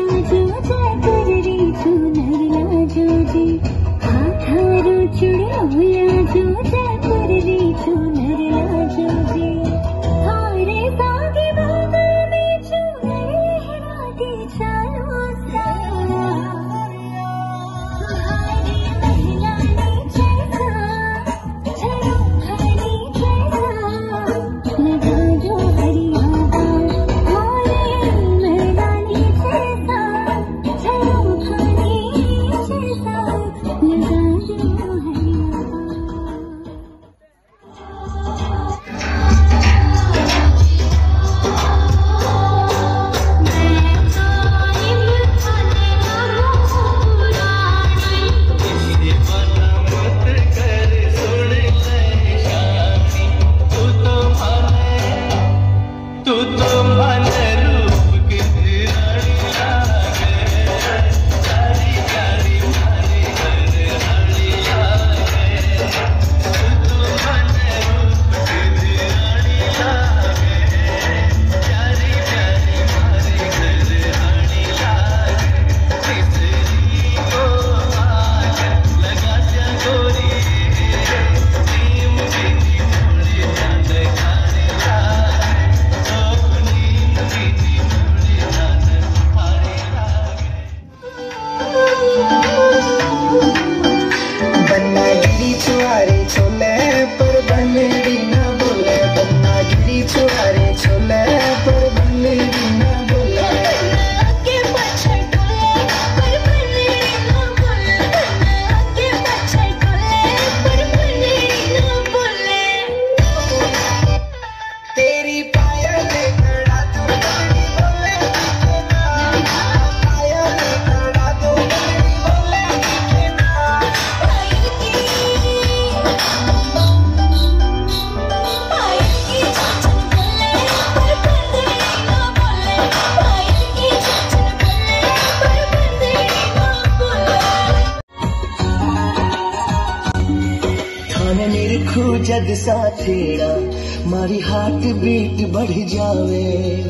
जग सा छेड़ा मारी हार्ट बीट बढ़ जावे,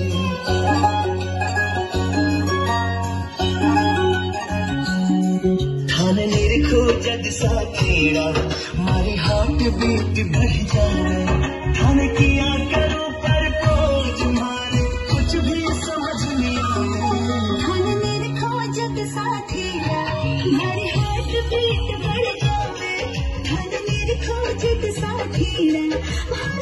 थाने निरखो जग सा छेड़ा मारी हार्ट बीट बढ़ जावे, थाने किया करो पर पोज मारे कुछ भी समझ नहीं आवे, थाने निरखो जग सा छेड़ा मारी हार्ट बीट बढ़ जावे, थाने निरखो जग सा छेड़ा।